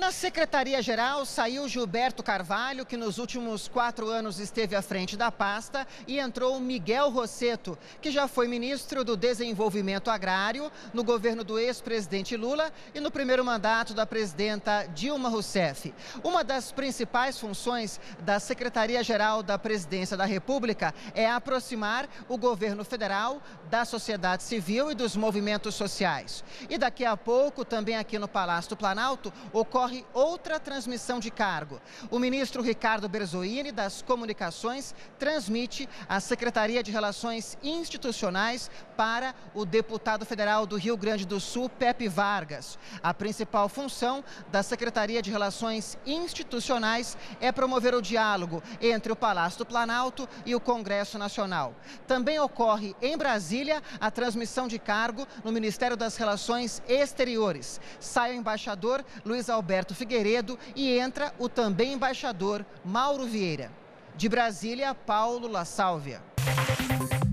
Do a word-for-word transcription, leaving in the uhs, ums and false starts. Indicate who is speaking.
Speaker 1: Da Secretaria-Geral saiu Gilberto Carvalho, que nos últimos quatro anos esteve à frente da pasta, e entrou Miguel Rossetto, que já foi ministro do Desenvolvimento Agrário no governo do ex-presidente Lula e no primeiro mandato da presidenta Dilma Rousseff. Uma das principais funções da Secretaria-Geral da Presidência da República é aproximar o governo federal da sociedade civil e dos movimentos sociais. E daqui a pouco, também aqui no Palácio do Planalto, ocorre Ocorre outra transmissão de cargo. O ministro Ricardo Berzoini, das Comunicações, transmite a Secretaria de Relações Institucionais para o deputado federal do Rio Grande do Sul, Pepe Vargas. A principal função da Secretaria de Relações Institucionais é promover o diálogo entre o Palácio do Planalto e o Congresso Nacional. Também ocorre em Brasília a transmissão de cargo no Ministério das Relações Exteriores. Sai o embaixador Luiz Alberto Alberto Figueiredo e entra o também embaixador Mauro Vieira. De Brasília, Paulo La Sálvia.